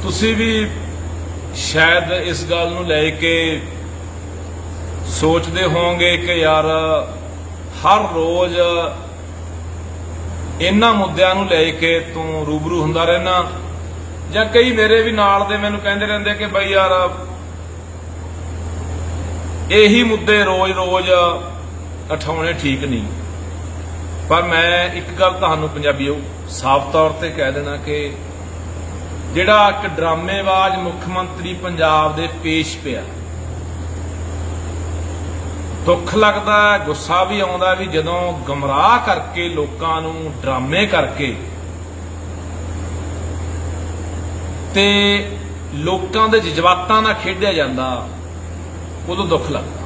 तुसी भी शायद इस गल नूं लैके सोचते होंगे कि यार हर रोज इन्हां मुद्दिआं नूं लैके तू रूबरू हुंदा रहना, जां कई मेरे भी नाल दे मैनूं कहंदे रहिंदे कि बई यार यही मुद्दे रोज रोज उठाने ठीक नहीं। पर मैं एक गल तुहानूं पंजाबीओ साफ तौर पर कह देना कि जिहड़ा एक ड्रामेबाज मुख्यमंत्री पंजाब दे पेश पिया, दुख लगदा, गुस्सा भी आउंदा भी जदों गमराह करके लोकां नूं ड्रामे करके ते लोकां दे जज्बातां नाल खेडिया जांदा, उदों दुख लगदा।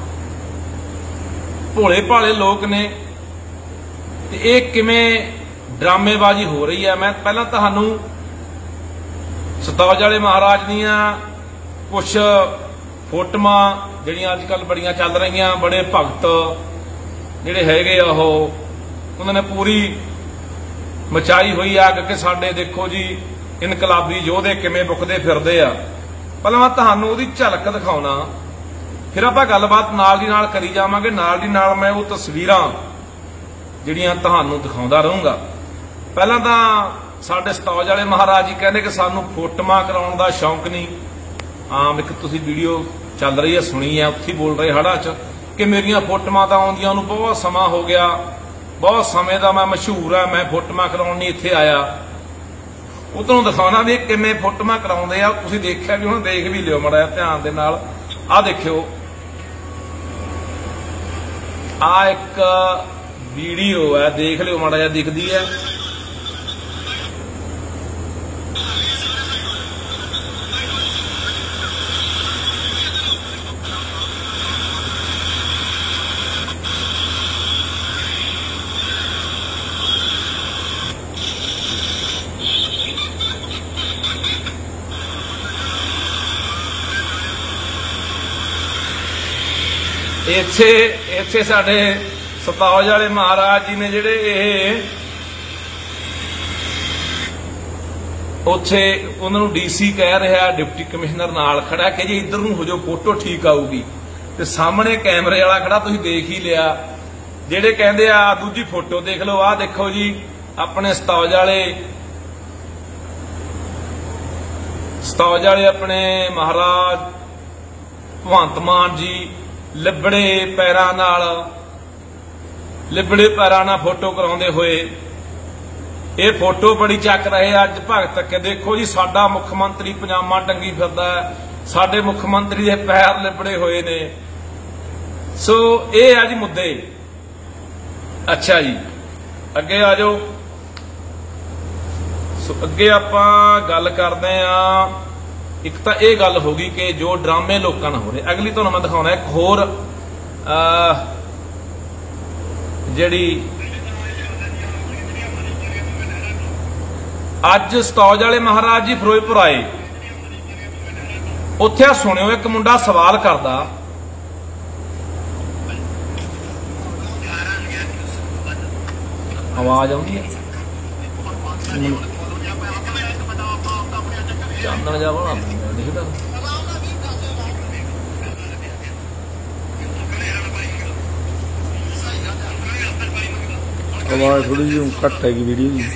भोले भाले लोग ने ते इह किवें ड्रामेबाजी हो रही है। मैं पहलां तुहानूं सतौज वाले महाराज दीआं कुछ फोटोआं जिहड़ियां अजकल बड़ियां चल रहीआं, बड़े भगत जिहड़े हैगे उन्होंने पूरी मचाई हुई अग कि साडे देखो जी इनकलाबी योधे किवें बुकदे फिरदे आ। पहलां मैं तुहानूं उहदी झलक दिखाउणा, फिर आपां गलबात नाल दी नाल करी जावांगे। नाल दी नाल मैं वो तस्वीरां जिहड़ियां तुहानूं दिखाउंदा रहूंगा। पहलां तां साडे सतौज वाले महाराज जी कहंदे कि सानूं फोटोआं कराउण दा शौक नहीं। आम एक तुसीं वीडियो चल रही है सुनी है, उत्थे बोल रहे हड़ा च कि मेरियां फोटोआं तां आउंदियां नूं बहुत समा हो गया, बहुत समय दा मैं मशहूर है, मैं फोटोआं कराउण नहीं इत्थे आया। उधरों दिखाउणा भी किवें फोटोआं कराउंदे आ। तुसीं देखिआ भी, हुण देख भी लिओ माड़ा ध्यान दे नाल। आ देखिओ, आ एक वीडियो है, देख लिओ माड़ा जिहा दिखदी है। इत्थे साडे सतौज वाले महाराज जी ने जिहड़े उत्थे उन्हां नूं डीसी कह रहा, डिप्टी कमिश्नर नाल खड़ा कि जी इधर नूं हो जाओ, फोटो ठीक आऊगी। ते सामने कैमरे वाला खड़ा, तुसीं देख ही लिया। जिहड़े कहंदे आ दूजी फोटो देख लो, आ देखो जी अपने सतौज वाले अपने महाराज भगवंत मान जी लिबड़े पैरां नाल फोटो कराउंदे होए। ये फोटो बड़ी चक रहे अज भगत के देखो जी साडा मुख्यमंत्री पजामा टंगी फिरदा है, साडे मुख्यमंत्री दे पैर लिबड़े होए ने। सो ये है जी मुद्दे। अच्छा जी अगे आ जाओ। सो अगे आपां गल करदे आ। एक तो यह गल होगी कि जो ड्रामे लोगों हो रहे, अगली तुहानूं मैं दिखाउणा एक होर जिहड़ी अज सतौज वाले महाराज जी फिरोजपुर आए, उत्थे सुणिओ एक मुंडा सवाल करदा, आवाज आउंदी है चांदन जा बना दिखदा आवाज थोड़ी जी घट हैगी वीडियो की।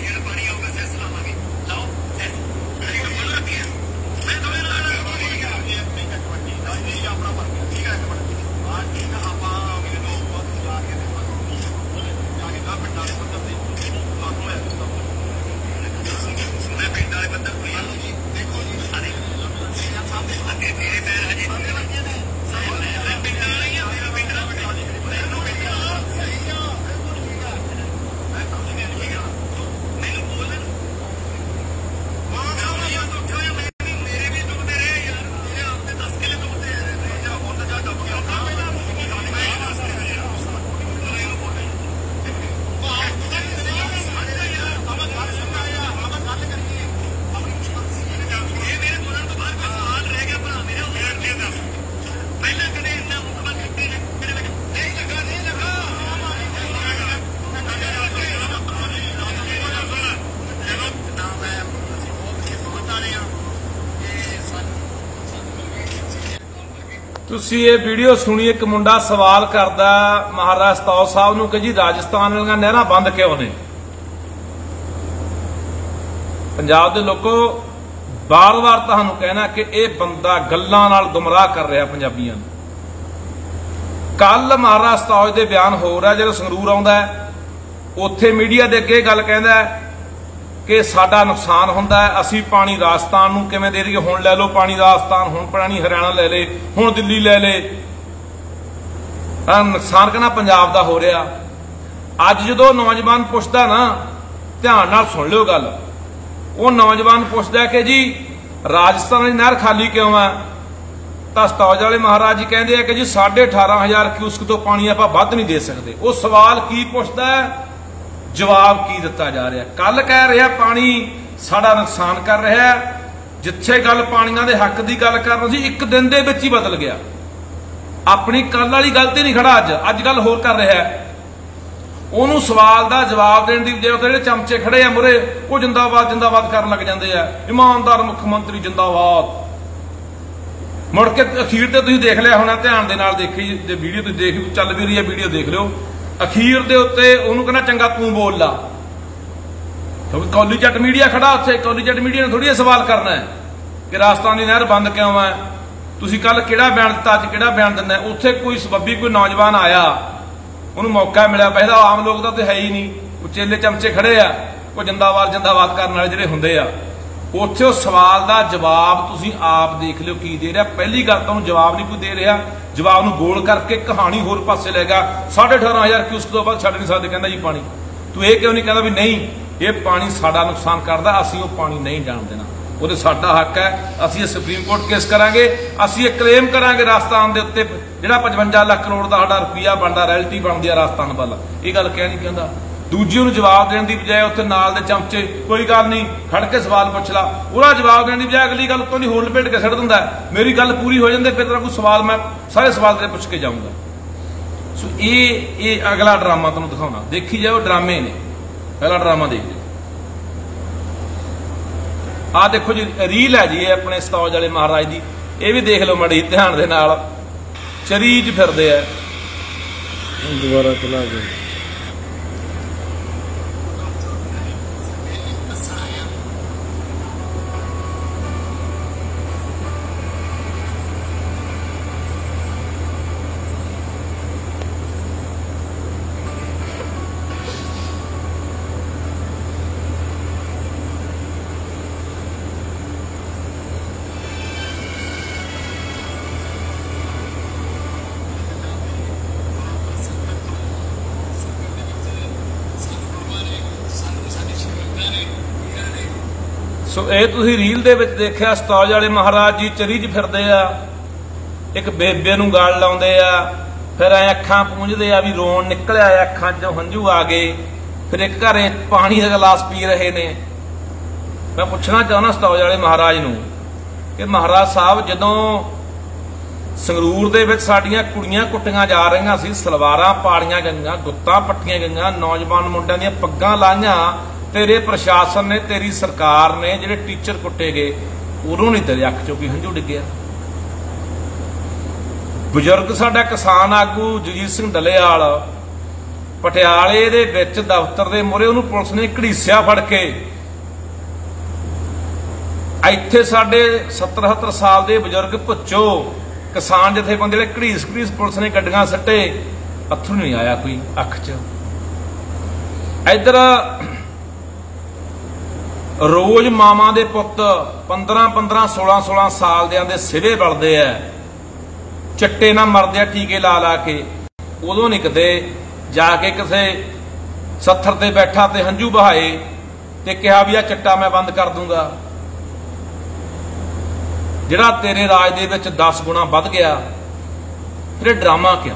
ਤੁਸੀਂ ਇਹ ਵੀਡੀਓ ਸੁਣੀ, ਇੱਕ ਮੁੰਡਾ ਸਵਾਲ ਕਰਦਾ ਮਹਾਰਾਜ ਸਤੌਜ ਸਾਹਿਬ ਨੂੰ ਕਿ ਜੀ ਰਾਜਸਥਾਨ ਵਾਲੀਆਂ ਨਹਿਰਾਂ ਬੰਦ ਕਿਉਂ ਨੇ। ਪੰਜਾਬ ਦੇ ਲੋਕੋ ਬਾਰ-ਬਾਰ ਤੁਹਾਨੂੰ ਕਹਿਣਾ ਕਿ ਇਹ ਬੰਦਾ ਗੱਲਾਂ ਨਾਲ ਗੁੰਮਰਾਹ ਕਰ ਰਿਹਾ ਪੰਜਾਬੀਆਂ ਨੂੰ। ਕੱਲ ਮਹਾਰਾਜ ਸਤੌਜ ਦੇ ਬਿਆਨ ਹੋ ਰਿਹਾ, ਜਦੋਂ ਸੰਗਰੂਰ ਆਉਂਦਾ ਉੱਥੇ ਮੀਡੀਆ ਦੇ ਅੱਗੇ ਗੱਲ ਕਹਿੰਦਾ ਕਿ ਸਾਡਾ ਨੁਕਸਾਨ ਹੁੰਦਾ ਹੈ, ਅਸੀਂ ਪਾਣੀ ਰਾਜਸਥਾਨ ਨੂੰ ਕਿਵੇਂ ਦੇ ਦਈਏ, ਹੁਣ ਲੈ ਲਓ ਪਾਣੀ ਰਾਜਸਥਾਨ, ਹੁਣ ਪਾਣੀ ਹਰਿਆਣਾ ਲੈ ਲੇ, ਹੁਣ ਦਿੱਲੀ ਲੈ ਲੇ। ਨੁਕਸਾਨ ਕਹਿੰਦਾ ਪੰਜਾਬ ਦਾ ਹੋ ਰਿਹਾ। ਅੱਜ ਜਦੋਂ ਨੌਜਵਾਨ ਪੁੱਛਦਾ ਨਾ, ਧਿਆਨ ਨਾਲ ਸੁਣ ਲਿਓ ਗੱਲ, ਉਹ ਨੌਜਵਾਨ ਪੁੱਛਦਾ ਕਿ ਜੀ ਰਾਜਸਥਾਨ ਦੀ ਨਹਿਰ ਖਾਲੀ ਕਿਉਂ ਆ, ਤਾਂ ਸਤੌਜ ਵਾਲੇ ਮਹਾਰਾਜ ਜੀ ਕਹਿੰਦੇ ਆ ਕਿ ਜੀ 18,500 ਕਿਊਸਕ ਤੋਂ ਪਾਣੀ ਆਪਾਂ ਵੱਧ ਨਹੀਂ ਦੇ ਸਕਦੇ। ਉਹ ਸਵਾਲ ਕੀ ਪੁੱਛਦਾ ਹੈ, ਜਵਾਬ ਕੀ ਦਿੱਤਾ ਜਾ ਰਿਹਾ। ਕੱਲ ਕਹਿ ਰਿਹਾ ਪਾਣੀ ਸਾਡਾ ਨੁਕਸਾਨ ਕਰ ਰਿਹਾ, ਜਿੱਥੇ ਗੱਲ ਪਾਣੀਆਂ ਦੇ ਹੱਕ ਦੀ ਗੱਲ ਕਰਨੀ ਸੀ ਇੱਕ ਦਿਨ ਦੇ ਵਿੱਚ ਹੀ ਬਦਲ ਗਿਆ। ਆਪਣੀ ਕੱਲ ਵਾਲੀ ਗੱਲ ਤੇ ਨਹੀਂ ਖੜਾ, ਅੱਜ ਗੱਲ ਹੋਰ ਕਰ ਰਿਹਾ। ਉਹਨੂੰ ਸਵਾਲ ਦਾ ਜਵਾਬ ਦੇਣ ਦੀ ਬਜਾਏ ਜਿਹੜੇ ਚਮਚੇ ਖੜੇ ਆ ਮੁਰੇ, ਉਹ ਜਿੰਦਾਬਾਦ ਜਿੰਦਾਬਾਦ ਕਰਨ ਲੱਗ ਜਾਂਦੇ ਆ, ਇਮਾਨਦਾਰ ਮੁੱਖ ਮੰਤਰੀ ਜਿੰਦਾਬਾਦ। ਮੁੜ ਕੇ ਅਖੀਰ ਤੇ ਤੁਸੀਂ ਦੇਖ ਲਿਆ ਹੋਣਾ, ਧਿਆਨ ਦੇ ਨਾਲ ਦੇਖੀ ਜੇ ਵੀਡੀਓ ਤੁਸੀਂ ਦੇਖ ਚੱਲ ਵੀ ਰਹੀ ਹੈ, ਵੀਡੀਓ ਦੇਖ ਲਿਓ। ਅਖੀਰ ਦੇ ਉੱਤੇ ਉਹਨੂੰ ਕਹਿੰਦਾ ਚੰਗਾ ਤੂੰ ਬੋਲ ਲਾ, ਕਿਉਂਕਿ ਕੌਲੀ ਜੱਟ ਮੀਡੀਆ ਖੜਾ ਉੱਥੇ। ਕੌਲੀ ਜੱਟ ਮੀਡੀਆ ਨੇ ਥੋੜੀ ਸਵਾਲ ਕਰਨਾ ਹੈ ਕਿ ਰਾਜਸਥਾਨ ਦੀ ਨਹਿਰ ਬੰਦ ਕਿਉਂ ਹੈ, ਤੁਸੀਂ ਕੱਲ ਕਿਹੜਾ ਬਿਆਨ ਦਿੱਤਾ, ਅੱਜ ਕਿਹੜਾ ਬਿਆਨ ਦਿੰਦਾ। ਉੱਥੇ ਕੋਈ ਸਬੱਬੀ ਕੋਈ ਨੌਜਵਾਨ ਆਇਆ, ਉਹਨੂੰ ਮੌਕਾ ਮਿਲਿਆ, ਪਹਿਲਾਂ ਆਮ ਲੋਕ ਤਾਂ ਉੱਥੇ ਹੈ ਹੀ ਨਹੀਂ, ਉਹ ਚੇਲੇ ਚਮਚੇ ਖੜੇ ਆ, ਉਹ ਜਿੰਦਾਬਾਦ ਜਿੰਦਾਬਾਦ ਕਰਨ ਵਾਲੇ ਜਿਹੜੇ ਹੁੰਦੇ ਆ। ਉੱਥੇ ਉਹ ਸਵਾਲ ਦਾ ਜਵਾਬ ਤੁਸੀਂ ਆਪ ਦੇਖ ਲਿਓ ਕੀ ਦੇ ਰਿਹਾ। ਪਹਿਲੀ ਗੱਲ ਤਾਂ ਉਹਨੂੰ ਜਵਾਬ ਨਹੀਂ ਕੋਈ ਦੇ ਰਿਹਾ, ਜਵਾਬ ਨੂੰ ਗੋਲ ਕਰਕੇ ਕਹਾਣੀ ਹੋਰ ਪਾਸੇ ਲੈ ਗਿਆ। 18,500 ਕਿਊਸਕ ਤੋਂ ਬਾਅਦ ਛੱਡ ਨਹੀਂ ਸਕਦੇ, ਕਹਿੰਦਾ ਜੀ ਪਾਣੀ। ਤੂੰ ਇਹ ਕਿਉਂ ਨਹੀਂ ਕਹਿੰਦਾ ਵੀ ਨਹੀਂ ਇਹ ਪਾਣੀ ਸਾਡਾ ਨੁਕਸਾਨ ਕਰਦਾ, ਅਸੀਂ ਉਹ ਪਾਣੀ ਨਹੀਂ ਜਾਣ ਦੇਣਾ, ਉਹਦੇ ਸਾਡਾ ਹੱਕ ਹੈ, ਅਸੀਂ ਇਹ ਸੁਪਰੀਮ ਕੋਰਟ ਕੇਸ ਕਰਾਂਗੇ, ਅਸੀਂ ਇਹ ਕਲੇਮ ਕਰਾਂਗੇ ਰਾਜਸਥਾਨ ਦੇ ਉੱਤੇ ਜਿਹੜਾ 55 ਲੱਖ ਕਰੋੜ ਦਾ ਸਾਡਾ ਰੁਪਈਆ ਬਣਦਾ, ਰੈਲਟੀ ਬਣਦੀ ਆ ਰਾਜਸਥਾਨ ਵੱਲ। ਇਹ ਗੱਲ ਕਿਉਂ ਨਹੀਂ ਕਹਿੰਦਾ। ਦੂਜੀ ਨੂੰ ਜਵਾਬ ਦੇਣ ਦੀ ਬਜਾਏ ਉੱਥੇ ਨਾਲ ਦੇ ਚਮਚੇ ਕੋਈ ਗੱਲ ਨਹੀਂ ਖੜ ਕੇ ਸਵਾਲ ਪੁੱਛ ਲਾ, ਉਹਦਾ ਜਵਾਬ ਦੇਣ ਦੀ ਬਜਾਏ ਅਗਲੀ ਗੱਲ ਉੱਤੋਂ ਦੀ ਹੋਰ ਲਪੇਟ ਕੇ ਛੱਡ ਦਿੰਦਾ। ਮੇਰੀ ਗੱਲ ਪੂਰੀ ਹੋ ਜਾਂਦੇ ਫਿਰ ਤੇਰਾ ਕੋਈ ਸਵਾਲ ਮੈਂ ਸਾਰੇ ਸਵਾਲ ਤੇਰੇ ਪੁੱਛ ਕੇ ਜਾਊਂਗਾ। ਸੋ ਇਹ ਅਗਲਾ ਡਰਾਮਾ ਤੁਹਾਨੂੰ ਦਿਖਾਉਣਾ, ਦੇਖੀ ਜਾਓ ਡਰਾਮੇ ਨੇ। ਪਹਿਲਾ ਡਰਾਮਾ ਦੇਖ ਲਿਓ, ਆਹ ਦੇਖੋ ਜੀ ਰੀਲ ਹੈ ਜੀ ਇਹ ਆਪਣੇ ਸਤੌਜ ਵਾਲੇ ਮਹਾਰਾਜ ਦੀ, ਇਹ ਵੀ ਦੇਖ ਲਓ ਮਾੜੀ ਧਿਆਨ ਦੇ ਨਾਲ। ਚਰੀਜ ਫਿਰਦੇ ਆ, ਦੁਬਾਰਾ ਚਲਾ ਗਏ। ਸੋ ਇਹ ਤੁਸੀਂ ਰੀਲ ਦੇ ਵਿੱਚ ਦੇਖਿਆ, ਸਤੌਜ ਵਾਲੇ ਮਹਾਰਾਜ ਜੀ ਚਰੀਜ ਫਿਰਦੇ ਆ, ਇੱਕ ਬੇਬੇ ਨੂੰ ਗਾਲ ਲਾਉਂਦੇ ਆ, ਫਿਰ ਐ ਅੱਖਾਂ ਪੂੰਝਦੇ ਆ ਵੀ ਰੋਣ ਨਿਕਲਿਆ ਆ, ਅੱਖਾਂ 'ਚੋਂ ਹੰਝੂ ਆ ਗਏ। ਫਿਰ ਇੱਕ ਘਰੇ ਪਾਣੀ ਦਾ ਗਲਾਸ ਪੀ ਰਹੇ ਨੇ। ਮੈਂ ਪੁੱਛਣਾ ਚਾਹੁੰਦਾ ਸਤੌਜ ਵਾਲੇ ਮਹਾਰਾਜ ਨੂੰ ਕਿ ਮਹਾਰਾਜ ਸਾਹਿਬ ਜਦੋਂ ਸੰਗਰੂਰ ਦੇ ਵਿੱਚ ਸਾਡੀਆਂ ਕੁੜੀਆਂ ਕੁੱਟੀਆਂ ਜਾ ਰਹੀਆਂ ਸੀ, ਸਲਵਾਰਾਂ ਪਾੜੀਆਂ ਗਈਆਂ, ਗੁੱਤਾਂ ਪੱਟੀਆਂ ਗਈਆਂ, ਨੌਜਵਾਨ ਮੁੰਡਿਆਂ ਦੀਆਂ ਪੱਗਾਂ ਲਾਈਆਂ, ਤੇਰੇ ਪ੍ਰਸ਼ਾਸਨ ਨੇ, ਤੇਰੀ ਸਰਕਾਰ ਨੇ, ਜਿਹੜੇ ਟੀਚਰ ਕੁੱਟੇ ਗਏ, ਉਦੋਂ ਨਹੀਂ ਤੇਰੇ ਅੱਖ 'ਚੋਂ ਕੋਈ ਹੰਝੂ ਡਿੱਗਿਆ। ਬਜ਼ੁਰਗ ਸਾਡਾ ਕਿਸਾਨ ਆਗੂ ਜਗਜੀਤ ਸਿੰਘ ਡੱਲੇਵਾਲ ਪਟਿਆਲੇ ਦੇ ਵਿੱਚ ਦਫ਼ਤਰ ਦੇ ਮੂਹਰੇ ਉਹਨੂੰ ਪੁਲਿਸ ਨੇ ਘੜੀਸਿਆ ਫੜ ਕੇ। ਇੱਥੇ ਸਾਡੇ 70-70 ਸਾਲ ਦੇ ਬਜ਼ੁਰਗ ਭੁੱਚੋ ਕਿਸਾਨ ਜਥੇਬੰਦੀ ਜਿਹੜੇ ਘੜੀਸ ਪੁਲਿਸ ਨੇ ਗੱਡੀਆਂ ਸੱਟੇ, ਅੱਥਰੂ ਨਹੀਂ ਆਇਆ ਕੋਈ ਅੱਖ 'ਚ। ਇੱਧਰ ਰੋਜ਼ ਮਾਵਾਂ ਦੇ ਪੁੱਤ 15-15 16-16 ਸਾਲ ਦੇ ਸਿਵੇ ਬਲਦੇ ਆ, ਚੱਟੇ ਨਾ ਮਰਦੇ ਆ ਟੀਕੇ ਲਾ ਕੇ। ਉਦੋਂ ਨਹੀਂ ਕਿਤੇ ਜਾ ਕੇ ਕਿਸੇ ਸੱਥਰ ਤੇ ਬੈਠਾ ਤੇ ਹੰਝੂ ਬਹਾਏ ਤੇ ਕਿਹਾ ਵੀ ਆ ਚੱਟਾ ਮੈਂ ਬੰਦ ਕਰ ਦੂੰਗਾ। ਜਿਹੜਾ ਤੇਰੇ ਰਾਜ ਦੇ ਵਿੱਚ 10 ਗੁਣਾ ਵੱਧ ਗਿਆ, ਫਿਰ ਡਰਾਮਾ ਕਿਉਂ।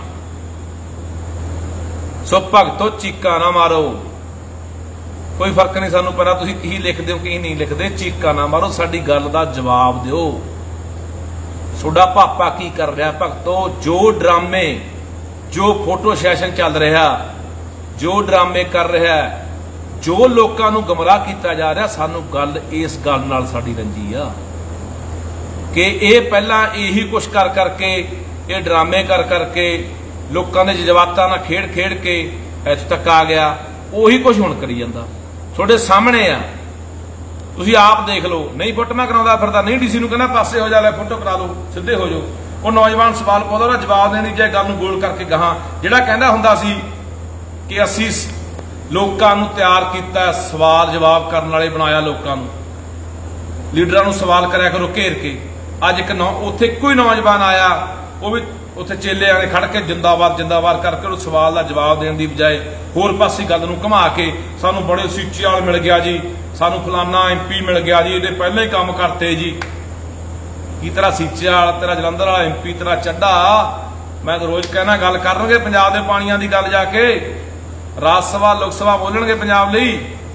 ਸੋ ਭਗਤੋ ਚੀਕਾਂ ਨਾ ਮਾਰੋ, ਕੋਈ ਫਰਕ ਨਹੀਂ ਸਾਨੂੰ ਪਤਾ ਤੁਸੀਂ ਕੀ ਲਿਖਦੇ ਹੋ ਕੀ ਨਹੀਂ ਲਿਖਦੇ, ਚੀਕਾਂ ਨਾ ਮਾਰੋ, ਸਾਡੀ ਗੱਲ ਦਾ ਜਵਾਬ ਦਿਓ। ਤੁਹਾਡਾ ਪਾਪਾ ਕੀ ਕਰ ਰਿਹਾ ਭਗਤੋ। ਜੋ ਡਰਾਮੇ, ਜੋ ਫੋਟੋ ਸੈਸ਼ਨ ਚੱਲ ਰਿਹਾ, ਜੋ ਡਰਾਮੇ ਕਰ ਰਿਹਾ, ਜੋ ਲੋਕਾਂ ਨੂੰ ਗੁੰਮਰਾਹ ਕੀਤਾ ਜਾ ਰਿਹਾ, ਸਾਨੂੰ ਗੱਲ ਇਸ ਗੱਲ ਨਾਲ ਸਾਡੀ ਰੰਜੀ ਆ ਕਿ ਇਹ ਪਹਿਲਾਂ ਇਹੀ ਕੁਛ ਕਰ ਕਰਕੇ ये ड्रामे कर करके लोगों के जज्बातां नाल खेड खेड के इत्थे तक आ गया। उही कुछ हुण करी जांदा, तुहाडे सामने आ, तुसीं आप देख लो। नहीं फोटोआं कराउंदा फिरदा, नहीं डीसी नूं कहना पासे हो जा, लै फोटो करा लो, सिद्धे हो जाओ। वो नौजवान सवाल पाउंदा, ਉਹਦਾ जवाब देने जाए गल नूं गोल करके गਾਹਾਂ ਜਿਹੜਾ ਕਹਿੰਦਾ ਹੁੰਦਾ ਸੀ कि ਅਸੀਂ लोगों नूं तैयार कीता, सवाल जवाब करने वाले बनाया, लोगों नूं लीडरां नूं सवाल करया करो घेर के। अज एक उत्थे कोई नौजवान आया, वो भी उत्थे चेले आने खड़ के जिंदाबाद जिंदाबाद करके उस सवाल का जवाब देने की बजाय होर पासे गल नूं घुमा के सानूं बड़े सीचे वाल मिल गया जी, सानूं फलाना MP मिल गया जी, ये पहले ही काम करते जी। की तेरा सीचे वाल, तेरा जलंधर वाला MP, तेरा चड्ढा। मैं तो रोज कहना गल करनगे पंजाब के पानियां की गल, जाके राज सभा लोक सभा बोलणगे पंजाब लई।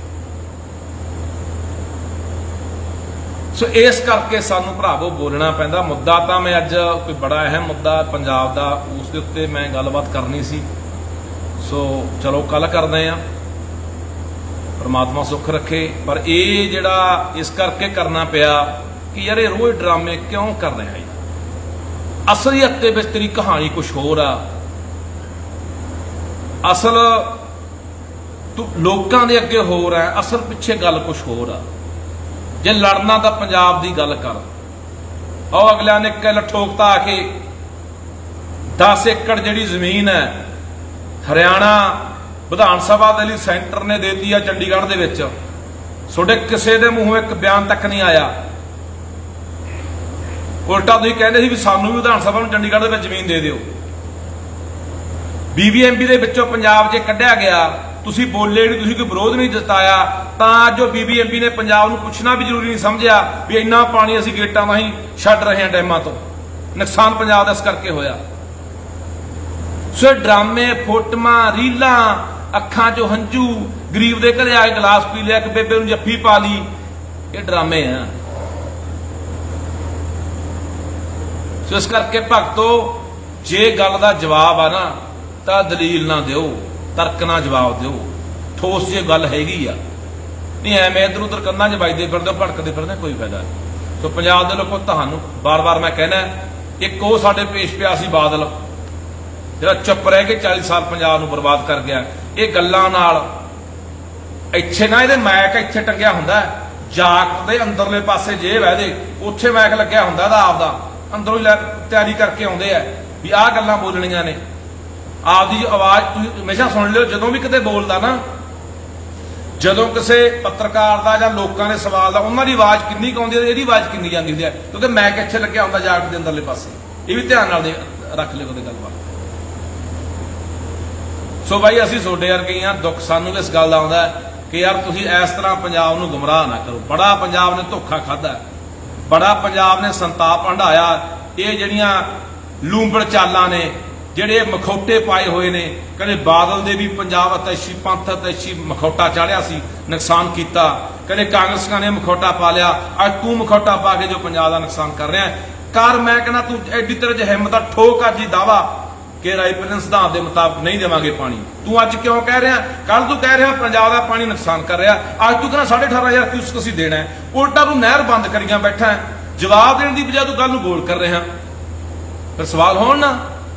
सो इस करके सानू भरावो बोलना पैंदा। मुद्दा तो मैं अज कोई बड़ा अहम मुद्दा पंजाब का, उस दे उत्ते मैं गलबात करनी सी। सो चलो कल करते हैं, परमात्मा सुख रखे। पर यह जिहड़ा इस करके करना पिया कि यार रोज ड्रामे क्यों कर रहे हैं। असलियत दे विच तेरी कहानी कुछ होर आ। असल तू लोगों के अगे होर है, असल पिछे गल कुछ होर आ। जे लड़ना तो पंजाब की गल कर, और अगलिया ने कल ठोकता आके 10 एकड़ जिहड़ी जमीन है हरियाणा विधान सभा दे लई सेंटर ने दे दी है चंडीगढ़ दे विच। तुहाडे किसी दे मूंहों एक बयान तक नहीं आया। उल्टा तुसीं कहंदे सी भी सानूं भी विधान सभा नूं चंडीगढ़ दे विच जमीन दे दिओ। BBMP दे विचों पंजाब जे कढ़िया गया, तुसीं बोले नहीं, तुसीं कोई विरोध नहीं जताया, तां जो BBMP ने पंजाब नूं पुछना भी जरूरी नहीं समझिया भी इन्ना पानी असीं गेटां राहीं छड्ड रहे हैं डैमां तो। नुकसान पंजाब दा इस करके होया। सो ड्रामे, फोटोआं, रीलां, अखां चों हंझू, गरीब दे घरे आके गिलास पी लिया, कि बेबे नूं जफ्फी पा ली, ये ड्रामे हैं। सो इस करके भगतो जे गल दा जवाब आ ना तां दलील ना दिओ, तर्क ना जवाब दिओ, ठोस जे गल हैगी आ। नहीं एवें इधर उधर कंधां 'च वजदे फिरदे भड़कदे फिरदे कोई फायदा नहीं। सो पंजाब दे लोगों तुहानूं बार बार मैं कहना, एक वो साडे पेश पिया सी बादल जिहड़ा चुप रह के 40 साल पंजाब नूं बर्बाद कर गया। ये गल्लां नाल इत्थे ना इहदे मैक इत्थे टंगिया हुंदा, जाकट दे अंदरले पासे जेब है, उत्थे मैक लग्या हुंदा दा आपदा, अंदरों ही तैयारी करके आउंदे आ भी आह गल्लां बोलणीਆਂ ने। आपकी आवाज़ तुसीं हमेशा सुन लिओ, जदों भी किते बोलदा ना, जदों किसी पत्रकार का जां लोकां दे सवाल दा उन्हां दी आवाज़ किन्नी आउंदी है, इहदी आवाज़ किन्नी जांदी है, क्योंकि मैक इत्थे लग्या हुंदा जाकट दे अंदरले पासे। ये भी ध्यान नाल रख लिओ कदे गलबात। सो भाई असीं तुहाडे वर्गे ही हां, दुख सानूं इस गल दा आउंदा कि यार तुसीं इस तरह पंजाब नूं गुमराह ना करो। बड़ा पंजाब ने धोखा खाधा, बड़ा पंजाब ने संताप हंढाया। ये जिहड़ियां लूंबड़ चालां ने, ਜਿਹੜੇ मखौटे पाए हुए ने, कदे बादल दे भी पंजाब अतैशी पंथ अतैशी मखौटा चाढ़िया सी, नुकसान किया, कदे कांग्रेसियां ने मखौटा पा लिया, अज तू मखौटा पा के जो पंजाब का नुकसान कर रहा है कर। मैं कहना तू एडी तेरे च हिम्मत ठोक अज ही दावा कि रायपुर सिद्धांत के मुताबिक नहीं देवांगे पानी। तू अज क्यों कह रहा, कल तू कह रहा पंजाब का पानी नुकसान कर रहा, अज तू कहना 18,500 क्यूसेक असीं देना है, उल्टा तू नहर बंद करिया बैठा है। जवाब देने की बजाय तू गल नूं गोल कर रहा, फिर सवाल होण ना।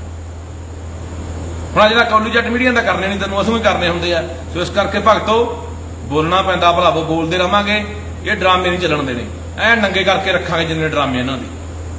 ਹੁਣ ਜਿਹੜਾ ਕੌਲੀ ਜੱਟ ਮੀਡੀਆ ਦਾ ਕਰਨੇ ਨਹੀਂ, ਤੈਨੂੰ ਅਸੀਂ ਕਰਨੇ ਹੁੰਦੇ ਆ। ਸੋ ਇਸ ਕਰਕੇ ਭਗਤੋ ਬੋਲਣਾ ਪੈਂਦਾ, ਭਰਾਵੋ ਬੋਲਦੇ ਰਵਾਂਗੇ। ਇਹ ਡਰਾਮੇ ਨਹੀਂ ਚੱਲਣ ਦੇਣੇ, ਐ ਨੰਗੇ ਕਰਕੇ ਰੱਖਾਂਗੇ ਜਿੰਨੇ ਡਰਾਮੇ ਇਹਨਾਂ ਦੇ।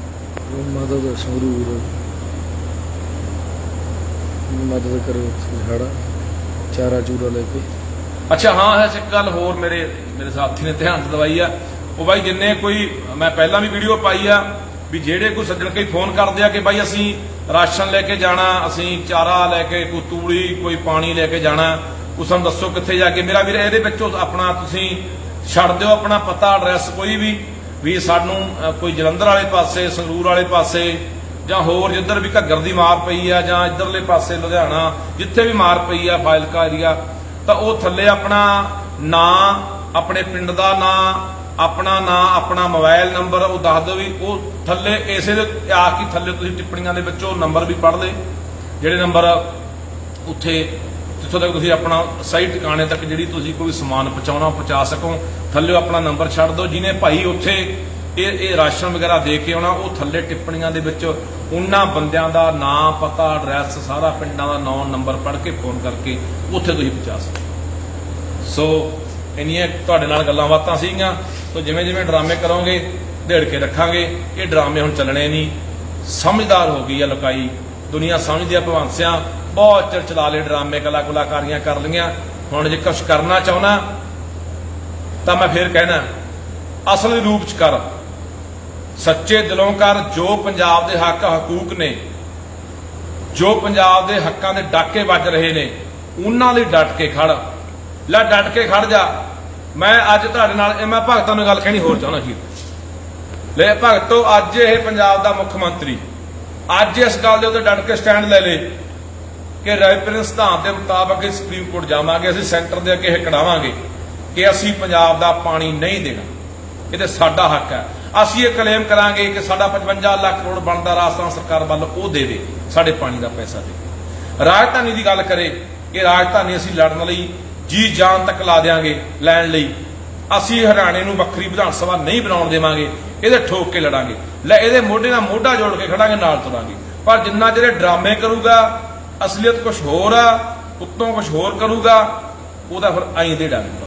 ਮਦਦ ਕਰੇ ਹੜਾ ਚਾਰਾ ਚੂਰਾ ਲੈ ਕੇ। ਅੱਛਾ ਹਾਂ, ਇੱਕ ਗੱਲ ਹੋਰ ਮੇਰੇ ਸਾਥੀ ਨੇ ਧਿਆਨ ਚ ਦਵਾਈ ਆ। ਉਹ ਬਾਈ ਜਿੰਨੇ ਕੋਈ ਮੈਂ ਪਹਿਲਾਂ ਵੀ ਵੀਡੀਓ ਪਾਈ ਆ भी जेड़े कोई सज्जन कई फोन करते हैं कि भाई असी राशन लैके जाना, असी चारा लैके, कोई तूड़ी कोई पानी लैके जाना, कुछ सानूं दसो कित्थे जाके। मेरा वीर इहदे विचों अपना तुसीं छड्ड दिओ अपना पता एड्रैस कोई भी सानूं कोई जलंधर वाले पासे, संगरूर वाले पासे जां होर जिधर भी घग्गर दी मार पई आ, जां इधरले पासे लुधियाना जिथे भी मार पई आ, फाइलका एरिया, तां ओह थल्ले अपना नां, अपने पिंड दा नां, अपना नां, अपना मोबाइल नंबर वो दस दो भी। वो थले इसे आके थले टिप्पणियां दे विच नंबर भी पढ़ ले, जिहड़े नंबर उत्थे जिथों तक तुसीं अपना सही ठिकाने तक जिहड़ी तुसीं कोई समान पहुँचाउणा पहुँचा सको, थल्ले अपना नंबर छड्ड दो। जिन्हें भाई उत्थे ਇਹ ਰਾਸ਼ਨ ਵਗੈਰਾ ਦੇ ਕੇ ਆਉਣਾ। ਉਹ ਥੱਲੇ ਟਿੱਪਣੀਆਂ ਦੇ ਵਿੱਚ ਉਹਨਾਂ ਬੰਦਿਆਂ ਦਾ ਨਾਂ ਪਤਾ ਐਡਰੈਸ ਸਾਰਾ ਪਿੰਡਾਂ ਦਾ ਨਾਂ ਨੰਬਰ ਪੜ੍ਹ ਕੇ ਫੋਨ ਕਰਕੇ ਉੱਥੇ ਤੁਸੀਂ ਪਹੁੰਚਾ ਸਕਦੇ। ਸੋ ਇੰਨੀਆਂ ਤੁਹਾਡੇ ਨਾਲ ਗੱਲਾਂ ਬਾਤਾਂ ਸੀਗੀਆਂ। ਸੋ ਜਿਵੇਂ ਜਿਵੇਂ ਡਰਾਮੇ ਕਰੋਗੇ ਢੇੜ ਕੇ ਰੱਖਾਂਗੇ। ਇਹ ਡਰਾਮੇ ਹੁਣ ਚੱਲਣੇ ਨਹੀਂ। ਸਮਝਦਾਰ ਹੋ ਗਈ ਆ ਲੁਕਾਈ ਦੁਨੀਆ, ਸਮਝਦੀ ਆ ਭਗਵੰਤ ਸਿਆਂ ਬਹੁਤ ਚਿਰ ਚਲਾ ਲਏ ਡਰਾਮੇ, ਕਲਾਕਾਰੀਆਂ ਕਰ ਲਈਆਂ। ਹੁਣ ਜੇ ਕੁਛ ਕਰਨਾ ਚਾਹੁੰਦਾ ਤਾਂ ਮੈਂ ਫਿਰ ਕਹਿਣਾ ਅਸਲੀ ਰੂਪ ਚ ਕਰ, ਸੱਚੇ ਦਿਲੋਂ ਕਰ। ਜੋ ਪੰਜਾਬ ਦੇ ਹੱਕ ਹਕੂਕ ਨੇ, ਜੋ ਪੰਜਾਬ ਦੇ ਹੱਕਾਂ ਦੇ ਡਾਕੇ ਵੱਜ ਰਹੇ ਨੇ, ਉਹਨਾਂ ਲਈ ਡਟ ਕੇ ਖੜ ਲੈ, ਡਟ ਕੇ ਖੜ ਜਾ। ਮੈਂ ਅੱਜ ਤੁਹਾਡੇ ਨਾਲ ਮੈਂ ਭਗਤਾਂ ਨੂੰ ਗੱਲ ਕਹਿਣੀ ਹੋਰ ਚਾਹੁੰਦਾ ਸੀ। ਲੈ ਭਗਤੋ, ਅੱਜ ਇਹ ਪੰਜਾਬ ਦਾ ਮੁੱਖ ਮੰਤਰੀ ਅੱਜ ਇਸ ਗੱਲ ਦੇ ਉੱਤੇ ਡਟ ਕੇ ਸਟੈਂਡ ਲੈ ਲੇ ਕਿ ਰੈਫਰੈਂਸ ਸਿਧਾਂਤ ਦੇ ਮੁਤਾਬਕ ਸੁਪਰੀਮ ਕੋਰਟ ਜਾਵਾਂਗੇ, ਅਸੀਂ ਸੈਂਟਰ ਦੇ ਅੱਗੇ ਇਹ ਕਢਾਵਾਂਗੇ ਕਿ ਅਸੀਂ ਪੰਜਾਬ ਦਾ ਪਾਣੀ ਨਹੀਂ ਦੇਣਾ, ਇਹ ਤੇ ਸਾਡਾ ਹੱਕ ਹੈ। ਅਸੀਂ ਇਹ ਕਲੇਮ ਕਰਾਂਗੇ ਕਿ ਸਾਡਾ 55 ਲੱਖ ਕਰੋੜ ਬਣਦਾ ਰਾਜਸਥਾਨ ਸਰਕਾਰ ਵੱਲ ਉਹ ਦੇਵੇ, ਸਾਡੇ ਪਾਣੀ ਦਾ ਪੈਸਾ ਦੇ। ਰਾਜਧਾਨੀ ਦੀ ਗੱਲ ਕਰੇ ਕਿ ਰਾਜਧਾਨੀ ਅਸੀਂ ਲੜਨ ਲਈ ਜੀ ਜਾਨ ਤੱਕ ਲਾ ਦੇਾਂਗੇ ਲੈਣ ਲਈ। ਅਸੀਂ ਹਰਿਆਣੇ ਨੂੰ ਵੱਖਰੀ ਵਿਧਾਨ ਸਭਾ ਨਹੀਂ ਬਣਾਉਣ ਦੇਵਾਂਗੇ, ਇਹਦੇ ਠੋਕ ਕੇ ਲੜਾਂਗੇ। ਲੈ ਇਹਦੇ ਮੋਢੇ ਨਾਲ ਮੋਢਾ ਜੋੜ ਕੇ ਖੜਾਂਗੇ, ਨਾਲ ਤੁਰਾਂਗੇ। ਪਰ ਜਿੰਨਾ ਜਿਹੜੇ ਡਰਾਮੇ ਕਰੂਗਾ, ਅਸਲੀਅਤ ਕੁਝ ਹੋਰ ਆ, ਉੱਤੋਂ ਕੁਝ ਹੋਰ ਕਰੂਗਾ, ਉਹਦਾ ਫਿਰ ਆਈ ਦੇ ਡਾਂਗੇ।